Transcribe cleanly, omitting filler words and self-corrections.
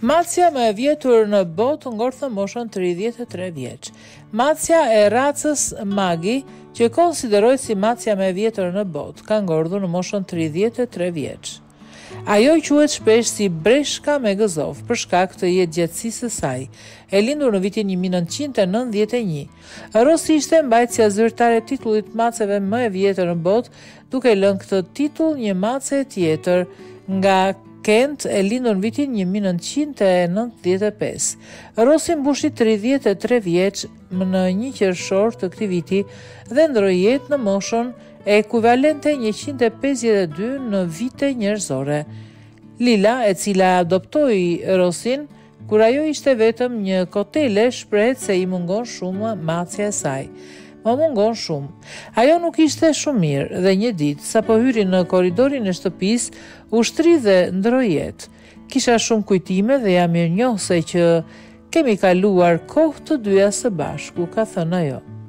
Macja më e vjetur në botë ngortë në moshën 33 vjeç. Macja e racës Magi, që konsiderohet si macja më e vjetër në botë, ka ngordhur në moshën 33 vjeç. Ajo quhet shpesh si breshka me gëzov për shkak të jetëgjatësisë së saj. E lindur në vitin 1991, Rossi ishte mbajtësja zyrtare e titullit maceve më e vjetër në botë, duke lënë këtë titull një mace tjetër nga Kent, e lindur në vitin 1995. Rossi mbushi 33 vjeç në 1 qershor të këtij viti dhe ndroi jetë në moshën ekuivalente 152 në vite njerëzore. Lila, e cila adoptoi Rossin kur ajo ishte vetëm një kotele, shprehet se i mungon shumë macja e saj. Më mungon shumë. Ajo nuk ishte shumë mirë dhe një ditë, sa po hyri në korridorin e shtëpisë, u shtri dhe ndroi jetë. Kisha shumë kujtime dhe jam mirënjohëse që kemi kaluar kohë të dyja së bashku, ka thënë ajo.